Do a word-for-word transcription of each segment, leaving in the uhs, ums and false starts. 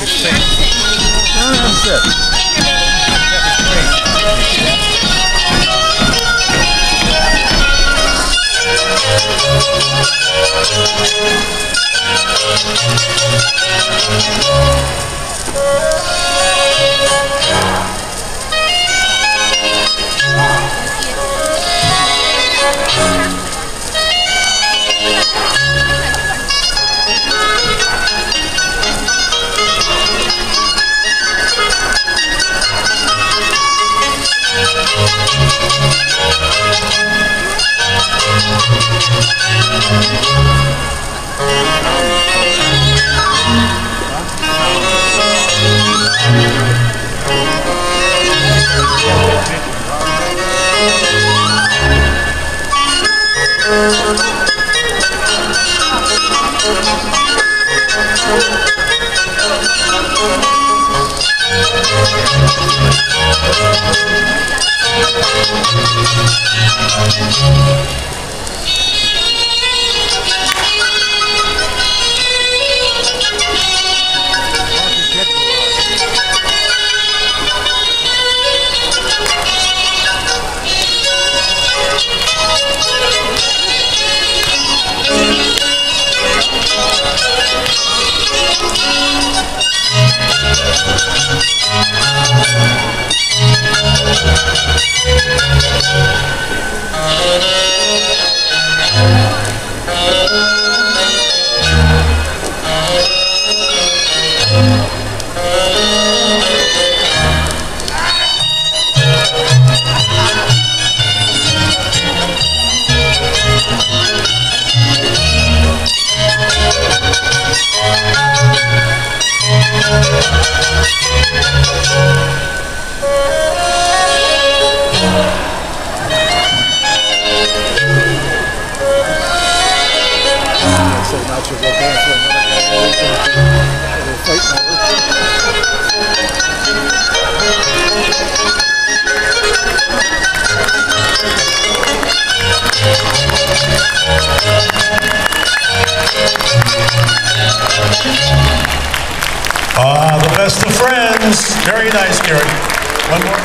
Ah, the best of friends. Very nice, Gary. One more.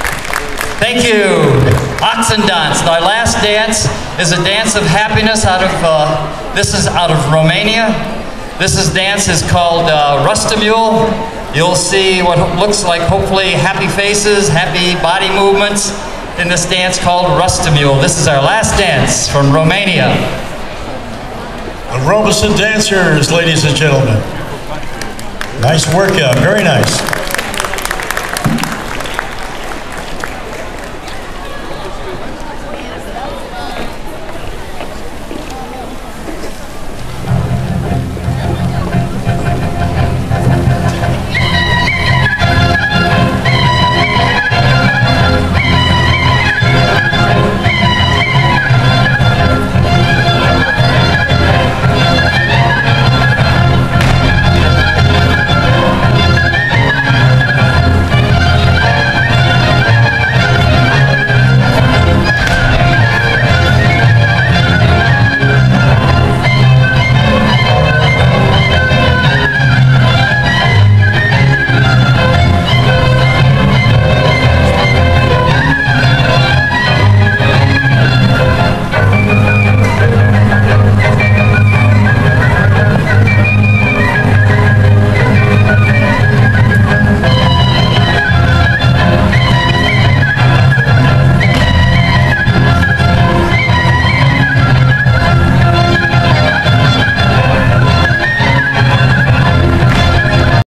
Thank you. Oxen dance. Our last dance is a dance of happiness out of, uh, this is out of Romania. This is dance is called uh, Rustamule. You'll see what looks like hopefully happy faces, happy body movements in this dance called Rustamule. This is our last dance from Romania. The Roberson Dancers, ladies and gentlemen. Nice workout, very nice.